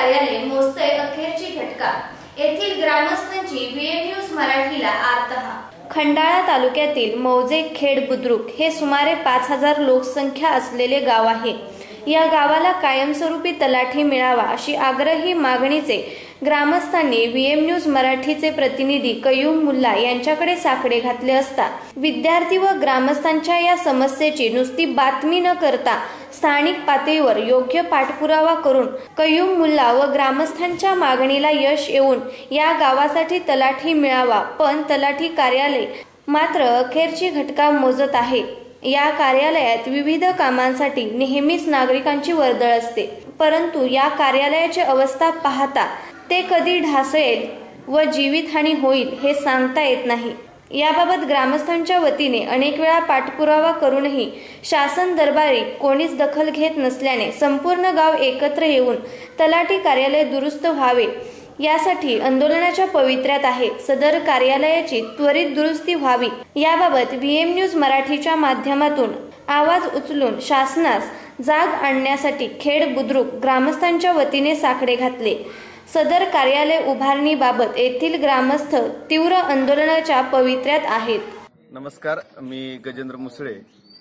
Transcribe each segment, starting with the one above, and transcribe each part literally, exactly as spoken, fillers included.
कार्यालय मोजतय अखेरची घटका। येथील ग्रामस्थांची बीएम न्यूज मराठीला आर्तहा। खंडाळा तालुक्यातील मौजे खेड बुद्रुक हे सुमारे पाच हजार लोकसंख्या असलेले गाव आहे। या गावाला कायमस्वरूपी तलाठी मिळावा अशी आग्रही मागणीचे ग्रामस्थांनी बीएम न्यूज मराठीचे प्रतिनिधी कयूम मुल्ला यांच्याकडे साकडे घातले असता विद्यार्थी व ग्रामस्थांच्या या समस्येची नुसती बातमी न करता स्थानिक पातळीवर योग्य पाठपुरावा करून कयूम मुल्ला व ग्रामस्थांच्या मागणीला यश येऊन या गावासाठी तलाठी मिळावा, पण तलाठी कार्यालय मात्र अखेरची घटका मोजत आहे। या कार्यालयात विविध कामांसाठी नेहमीच नागरिकांची वर्दळ असते, परंतु या कार्यालयाची अवस्था पाहता ते कधी ढासळेल व जीवितहानी होईल हे सांगता येत नाही। याबाबत ग्रामस्थांच्या वतीने अनेक वेळा पाठपुरावा करूनही शासन दरबारी कोणीच दखल घेत नसल्याने संपूर्ण गाव एकत्र येऊन तलाठी कार्यालय दुरुस्त व्हावे यासाठी आंदोलनाच्या पवित्र्यात आहे। सदर कार्यालयाची त्वरित दुरुस्ती व्हावी याबाबत बीएम न्यूज मराठीच्या माध्यमातून आवाज उचलून शासनास जाग आणण्यासाठी खेड बुद्रुक ग्रामस्थांच्या वतीने साकडे घातले। सदर कार्यालय उभारणीबाबत येथील ग्रामस्थ तीव्र आंदोलनाच्या पवित्र्यात आहेत। नमस्कार, मी गजेंद्र मुसळे।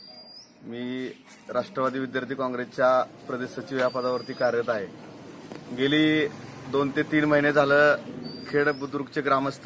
मी राष्ट्रवादी विद्यार्थी काँग्रेसच्या प्रदेश सचिव या पदावरती कार्यरत आहे। गेली दोन ते तीन महिने झालं खेड बुद्रुकचे ग्रामस्थ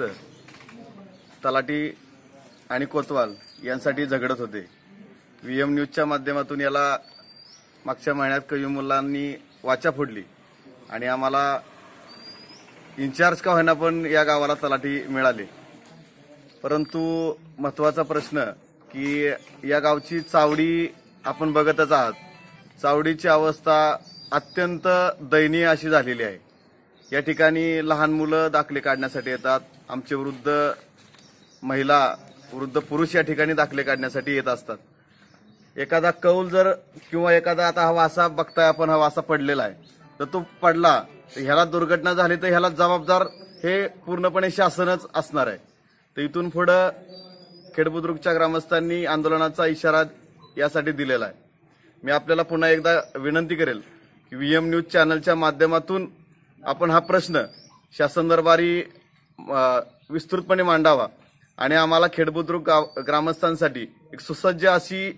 तलाठी आणि कोतवाल यांसाठी झगडत होते। व्हीएम न्यूजच्या माध्यमातून याला मागच्या महिन्यात कयूम मुल्लांनी वाचा फोडली आणि आम्हाला इन्चार्ज का होईना पण या गावाला तलाठी मिळाले। परंतु महत्वाचा प्रश्न की या गावची चावडी आपण बघतच आहात। चावडीची अवस्था अत्यंत दयनीय अशी झालेली आहे। या ठिकाणी लहान मुलं दाखले काढण्यासाठी येतात, आमचे वृद्ध महिला वृद्ध पुरुष या ठिकाणी दाखले काढण्यासाठी येत असतात। एखादा कौल जर किंवा एखादा आता हा वासा बघताय आपण, हा वासा पडलेला आहे, तर तो पडला ह्याला दुर्घटना झाली तर ह्याला जबाबदार हे पूर्णपणे शासनच असणार आहे। तर इथून पुढे खेड बुद्रुकच्या ग्रामस्थांनी आंदोलनाचा इशारा यासाठी दिलेला आहे। मी आपल्याला पुन्हा एकदा विनंती करेल की व्हीएम न्यूज चॅनलच्या माध्यमातून आपण हा प्रश्न शासन दरबारी विस्तृतपणे मांडावा आणि आम्हाला खेड बुद्रुक ग्रामस्थांसाठी एक सुसज्ज अशी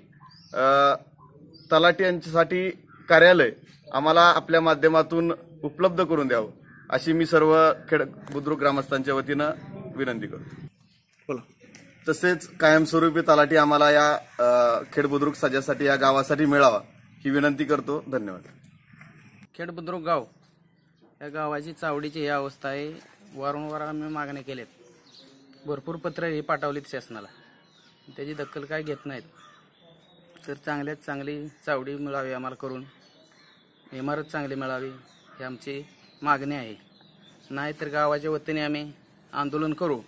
तलाठी यांच्यासाठी कार्यालय आम्हाला आपल्या माध्यमातून उपलब्ध करून द्यावं अशी मी सर्व खेड बुद्रुक ग्रामस्थांच्या वतीनं विनंती करतो। तसेच कायमस्वरूपी तलाठी आम्हाला या खेड बुद्रुक समाजासाठी या गावासाठी मिळावा ही विनंती करतो। धन्यवाद। खेड बुद्रुक गाव या गावाची चावडीची ही अवस्था आहे। वारंवार आम्ही मागण्या केल्यात, भरपूर पत्र ही पाठवलीत शासनाला, त्याची दखल काय घेत नाहीत। तर चांगल्यात चांगली चावडी मिळावी आम्हाला करून, इमारत चांगली मिळावी ही आमची मागणी आहे। नाहीतर गावाच्या वतीने आम्ही आंदोलन करू।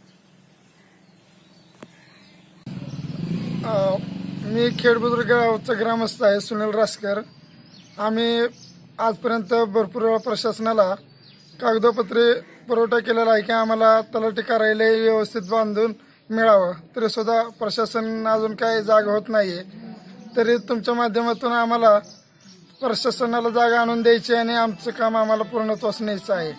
मी खेड बुद्रुक गावचा ग्रामस्थ आहे, सुनील रासकर। आम्ही आजपर्यंत भरपूर प्रशासनाला कागदपत्रे पुरवठा केलेला आहे की आम्हाला तलाठी कार्यालय व्यवस्थित बांधून मिळावं, तरी सुद्धा प्रशासन अजून काही जागा होत नाहीये। तरी तुमच्या माध्यमातून आम्हाला प्रशासनाला जागा आणून द्यायची आणि आमचं काम आम्हाला पूर्णत्वास न्यायचं आहे।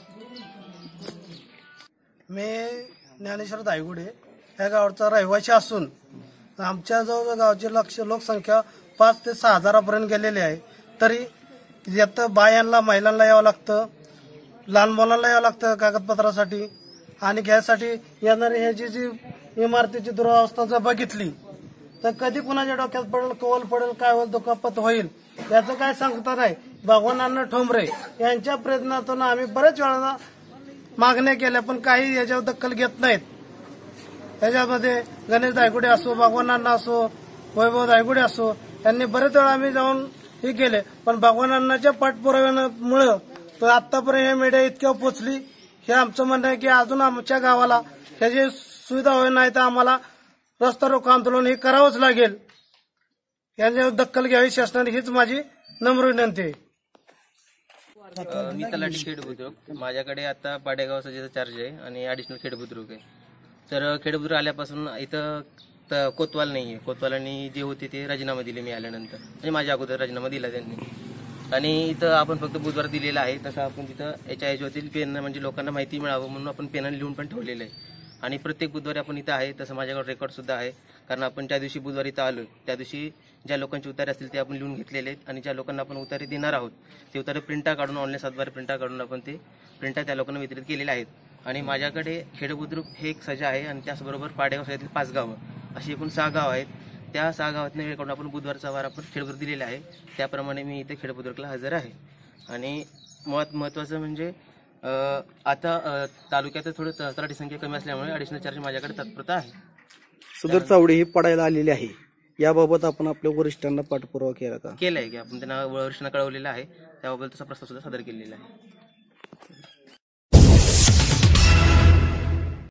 मी ज्ञानेश्वर दायगुडे या गावचा रहिवासी असून आमच्या जवळ गावची लक्ष लोकसंख्या पाच ते सहा हजारापर्यंत गेलेली आहे। तरी यात बायांना महिलांना यावं लागतं, लहान मुलांना यावं लागतं कागदपत्रासाठी, आणि घ्यायसाठी येणारी ह्याची जी इमारतीची दुरावस्था जर बघितली तर कधी कुणाच्या डोक्यात पडेल, कवल पडेल, काय होईल, दुखापत होईल याचं काय सांगता नाही। भगवान ठोंबरे यांच्या प्रयत्नातून आम्ही बरेच वेळा मागण्या केल्या, पण काही याच्यावर दखल घेत नाहीत। याच्यामध्ये गणेश दायगुडे असो, भगवान असो, वैभव दायगुडे असो, यांनी बरेच वेळा आम्ही जाऊन हे केले, पण भगवानाच्या पाठपुराव्यामुळे तर आतापर्यंत हे मीडिया इतक्या पोचली। हे आमचं म्हणणं आहे की अजून आमच्या गावाला ह्याची सुविधा होईल, नाही तर आम्हाला रस्ता रोको आंदोलन हे करावंच लागेल। यांच्यावर दखल घ्यावी शासनाने, हीच माझी नम्र विनंती आहे। मी तलाठी खेड बुद्रुक, माझ्याकडे आता पाडेगाव सजेचा चार्ज आहे आणि ॲडिशनल खेड बुद्रुक आहे। तर खेड बुद्रुक आल्यापासून इथं कोतवाल नाही आहे, कोतवालांनी जे होते ते राजीनामा दिले मी आल्यानंतर, म्हणजे माझ्या अगोदर राजीनामा दिला त्यांनी। आणि इथं आपण फक्त बुधवार दिलेला आहे, तसं आपण तिथं याच्या याच्यावरती पेन म्हणजे लोकांना माहिती मिळावं म्हणून आपण पेनाने लिहून पण ठेवलेलं आहे. आणि प्रत्येक बुधवारी आपण इथं आहे, तसं माझ्याकडे रेकॉर्ड सुद्धा आहे. कारण आपण ज्या दिवशी बुधवारी इथं आलो त्या दिवशी ज्या लोकांचे उतारे असतील ते आपण लिहून घेतलेले आहेत आणि ज्या लोकांना आपण उतारे देणार आहोत ते उतारे प्रिंटा काढून ऑनलाईन सातबारे प्रिंटा काढून आपण ते प्रिंटा त्या लोकांना वितरित केलेले आहेत. आणि माझ्याकडे खेड बुद्रुक हे एक सजा आहे आणि त्याचबरोबर पाडेगाव सजातील पाच गावं अशी एकूण सहा गाव आहेत. त्या सहा गावातून वेळ काढून आपण बुधवारचा वार आपण खेडबुद्रुक दिलेला आहे. त्याप्रमाणे मी इथे खेडबुद्रुकला हजर आहे. आणि मुळात महत्त्वाचं म्हणजे आता तालुक्यात थोडं तलाठी संख्या कमी असल्यामुळे अडिशनल चार्ज माझ्याकडे तत्परता आहे. सदर चावडी ही पडायला आलेली आहे, याबाबत आपण आपल्या वरिष्ठांना पाठपुरावा केला का? केलाय की आपण त्यांना वरिष्ठांना कळवलेला आहे, त्याबाबत तसा प्रस्ताव सुद्धा सादर केलेला आहे.